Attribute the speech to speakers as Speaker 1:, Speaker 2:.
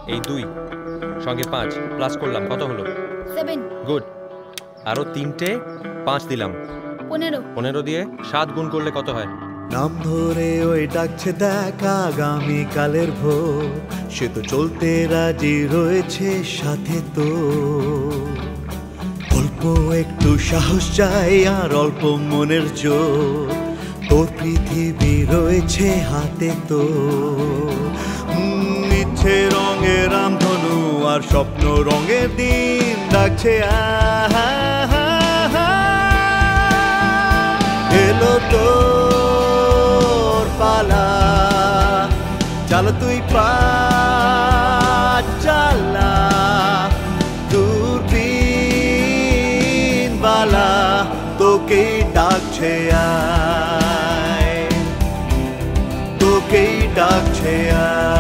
Speaker 1: এই 2 সঙ্গে 5 প্লাস করলাম, কত হলো?
Speaker 2: 7
Speaker 1: গুড। আরো 3টে 5 দিলাম,
Speaker 2: 15
Speaker 1: 15 দিয়ে 7 গুণ করলে কত হয়?
Speaker 3: নাম ধরে ওই ডাকছে দেখ আগামীকালের ভোর, সে তো চলতে রাজি রয়েছে সাথে তো। অল্প একটু সাহস চাই আর অল্প মনের জোর, তোর পৃথিবী রয়েছে হাতে তো। ইচ্ছে রঙের রামধনু আর স্বপ্ন রঙের দিন ডাকছে এলো তোর পালা, চাল তুই পা চালা, দূরবীন বালা তোকেই ডাকছে আয়, তোকেই ডাকছে আয়।